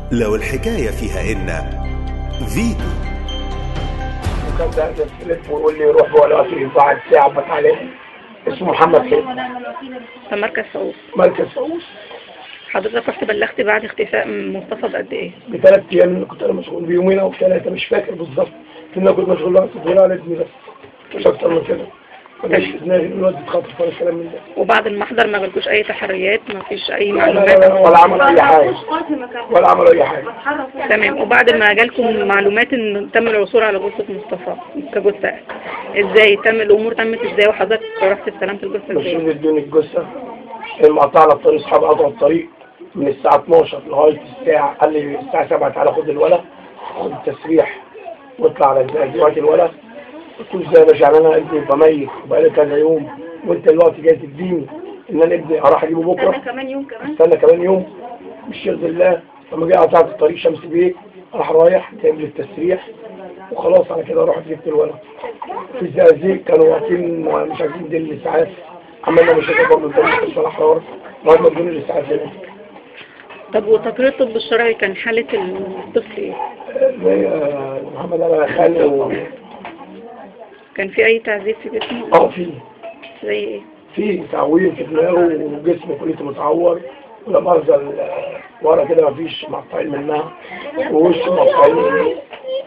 لو الحكاية فيها إن فيتو. وكان ده يلف ويقول لي روح ولا في بعد ساعة بك عليه. اسمه محمد خير. في مركز فؤوس. مركز فؤوس. حضرتك رحت بلغت بعد اختفاء مصطفى بقد ايه؟ ب3 ايام اللي كنت انا مشغول بيومين او 3 مش فاكر بالظبط. لان انا كنت مشغول وقت طويل على ابني بس مش اكتر من كده. مش في دماغي الواد اتخطف ولا الكلام من ده. وبعد المحضر ما جالكوش اي تحريات، ما فيش اي لا معلومات؟ لا لا ولا عملوا اي حاجه ولا عملوا اي حاجه. تمام. وبعد ما جالكم معلومات ان تم العثور على جثة مصطفى كجثة، ازاي تم الامور؟ تمت ازاي وحضرتك رحت استلمت الجثة مش ازاي؟ ادوني الجثه المقطع على الطريق. اصحابي قطعوا الطريق من الساعه 12 لغايه الساعه، قال لي الساعه 7 تعالى خد الولد خد التسريح واطلع على دلوقتي الولد. قلت له ازاي يا باشا؟ يعني انا ابني يبقى ميت وبقالي كذا يوم وانت دلوقتي جاي تديني ان انا ابني اروح اجيبه بكره؟ استنى كمان يوم كمان. استنى كمان يوم مش يرضي الله. لما جه قطعت الطريق شمس بيك راح رايح جايب لي التسريح وخلاص على كده رحت جبت الولد. في الزقازيق كانوا واقفين مش عايزين يديني الاسعاف، عملنا مشاكل برضه قدام مستشفى الاحرار لغايه ما ادوني الاسعاف هنا. طب وتقرير الطب الشرعي كان حالة الطفل ايه؟ زي محمد انا خالي كان في اي تعذيب في جسمه؟ في زي ايه؟ في تعوير في دماغه وجسمه كله متعور ولا مؤاخذة ورا كده مفيش مقطعين منها ووشه مقطعين.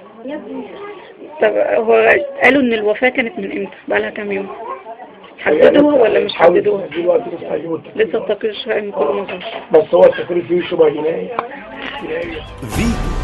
طب هو قالوا ان الوفاة كانت من امتى؟ بقالها كام يوم؟ حددوها ولا مش حددوها؟ دلوقتي لسه التقرير الشرعي كله ما ظهرش. بس هو التقرير فيه شبه جنائي. فيتو.